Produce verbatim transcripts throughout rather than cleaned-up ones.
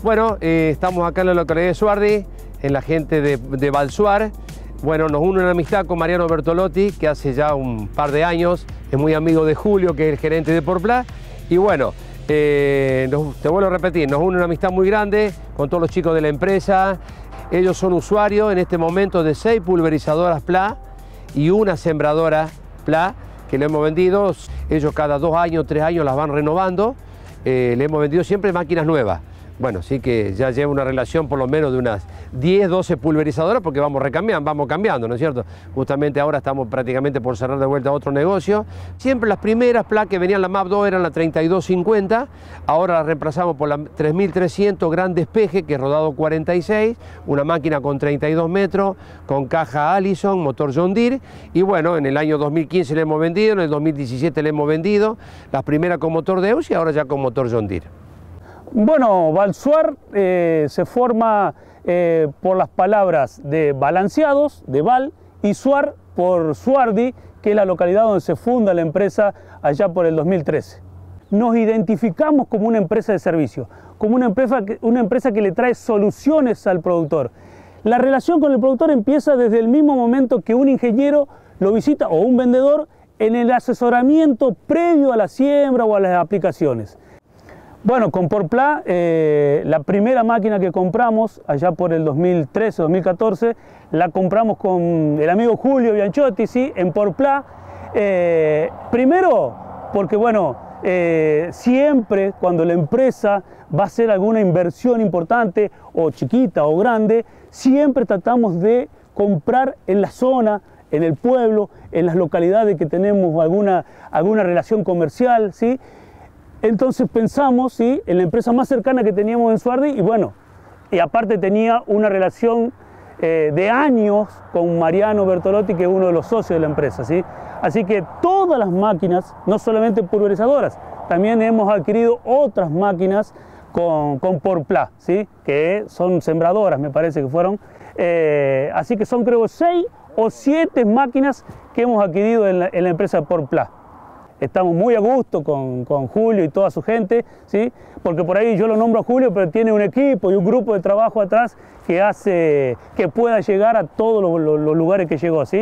Bueno, eh, estamos acá en la localidad de Suardi, en la gente de, de Valsuar. Bueno, nos une una amistad con Mariano Bertolotti, que hace ya un par de años es muy amigo de Julio, que es el gerente de Porpla. Y bueno, eh, nos, te vuelvo a repetir, nos une una amistad muy grande con todos los chicos de la empresa. Ellos son usuarios en este momento de seis pulverizadoras P L A y una sembradora P L A que le hemos vendido. Ellos cada dos años, tres años las van renovando. Eh, le hemos vendido siempre máquinas nuevas. Bueno, sí que ya lleva una relación por lo menos de unas diez, doce pulverizadoras, porque vamos recambiando, vamos cambiando, ¿no es cierto? Justamente ahora estamos prácticamente por cerrar de vuelta otro negocio. Siempre las primeras P L A que venían la MAP dos eran la treinta y dos cincuenta, ahora las reemplazamos por la tres mil trescientos Gran Despeje, que es rodado cuarenta y seis, una máquina con treinta y dos metros, con caja Allison, motor John Deere, y bueno, en el año dos mil quince le hemos vendido, en el dos mil diecisiete le hemos vendido, las primeras con motor Deus y ahora ya con motor John Deere. Bueno, Valsuar eh, se forma eh, por las palabras de balanceados, de Val, y Suar por Suardi, que es la localidad donde se funda la empresa allá por el dos mil trece. Nos identificamos como una empresa de servicio, como una empresa, que, una empresa que le trae soluciones al productor. La relación con el productor empieza desde el mismo momento que un ingeniero lo visita o un vendedor en el asesoramiento previo a la siembra o a las aplicaciones. Bueno, con Porpla, eh, la primera máquina que compramos, allá por el dos mil trece, dos mil catorce, la compramos con el amigo Julio Bianchotti, ¿sí? En Porpla. Eh, primero, porque bueno, eh, siempre cuando la empresa va a hacer alguna inversión importante, o chiquita o grande, siempre tratamos de comprar en la zona, en el pueblo, en las localidades que tenemos alguna, alguna relación comercial, ¿sí? Entonces pensamos, ¿sí?, en la empresa más cercana que teníamos en Suardi y bueno, y aparte tenía una relación eh, de años con Mariano Bertolotti, que es uno de los socios de la empresa, ¿sí? Así que todas las máquinas, no solamente pulverizadoras, también hemos adquirido otras máquinas con, con Porpla, ¿sí?, que son sembradoras, me parece que fueron. Eh, así que son creo seis o siete máquinas que hemos adquirido en la, en la empresa Porpla. Estamos muy a gusto con, con Julio y toda su gente, ¿sí? Porque por ahí yo lo nombro a Julio, pero tiene un equipo y un grupo de trabajo atrás que hace que pueda llegar a todos los, los, los lugares que llegó, ¿sí?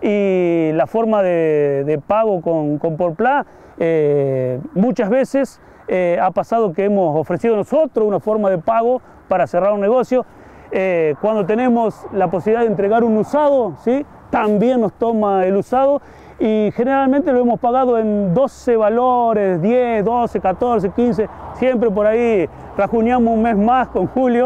Y la forma de, de pago con, con Porpla, eh, muchas veces eh, ha pasado que hemos ofrecido nosotros una forma de pago para cerrar un negocio. Eh, cuando tenemos la posibilidad de entregar un usado, ¿sí?, también nos toma el usado. Y generalmente lo hemos pagado en doce valores, diez, doce, catorce, quince, siempre por ahí rajuneamos un mes más con Julio.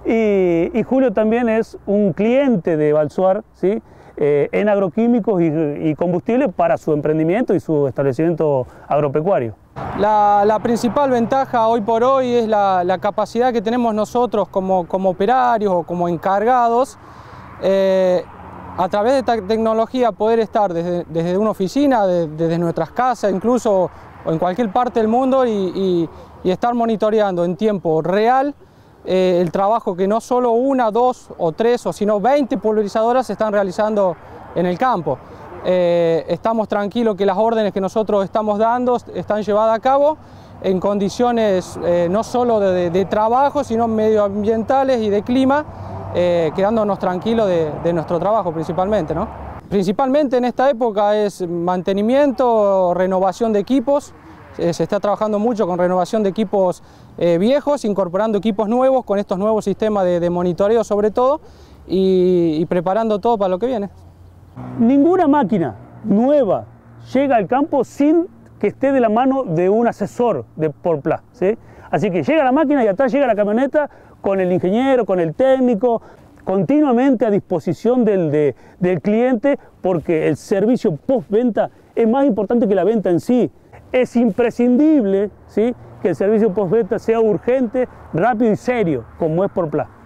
Y, y Julio también es un cliente de Valsuar, ¿sí?, eh, en agroquímicos y, y combustibles para su emprendimiento y su establecimiento agropecuario. La, la principal ventaja hoy por hoy es la, la capacidad que tenemos nosotros como, como operarios o como encargados, eh, a través de esta tecnología poder estar desde, desde una oficina, de, desde nuestras casas, incluso o en cualquier parte del mundo y, y, y estar monitoreando en tiempo real eh, el trabajo que no solo una, dos o tres, o sino veinte pulverizadoras están realizando en el campo. Eh, estamos tranquilos que las órdenes que nosotros estamos dando están llevadas a cabo en condiciones eh, no solo de, de, de trabajo, sino medioambientales y de clima, Eh, quedándonos tranquilos de, de nuestro trabajo principalmente, ¿no? Principalmente en esta época es mantenimiento, renovación de equipos, eh, se está trabajando mucho con renovación de equipos eh, viejos, incorporando equipos nuevos con estos nuevos sistemas de, de monitoreo sobre todo y, y preparando todo para lo que viene. Ninguna máquina nueva llega al campo sin que esté de la mano de un asesor de Porpla, ¿sí? Así que llega la máquina y atrás llega la camioneta con el ingeniero, con el técnico, continuamente a disposición del, de, del cliente, porque el servicio postventa es más importante que la venta en sí. Es imprescindible, ¿sí?, que el servicio postventa sea urgente, rápido y serio, como es Porpla.